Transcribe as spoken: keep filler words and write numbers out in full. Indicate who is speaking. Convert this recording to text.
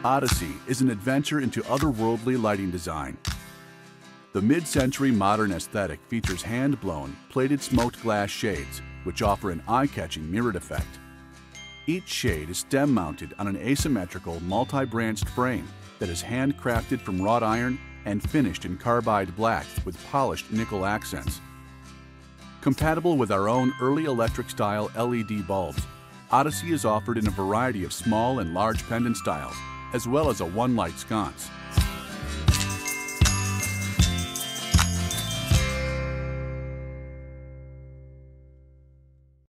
Speaker 1: Odyssey is an adventure into otherworldly lighting design. The mid-century modern aesthetic features hand-blown, plated smoked glass shades, which offer an eye-catching mirrored effect. Each shade is stem-mounted on an asymmetrical, multi-branched frame that is handcrafted from wrought iron and finished in carbide black with polished nickel accents. Compatible with our own early electric-style L E D bulbs, Odyssey is offered in a variety of small and large pendant styles, as well as a one-light sconce.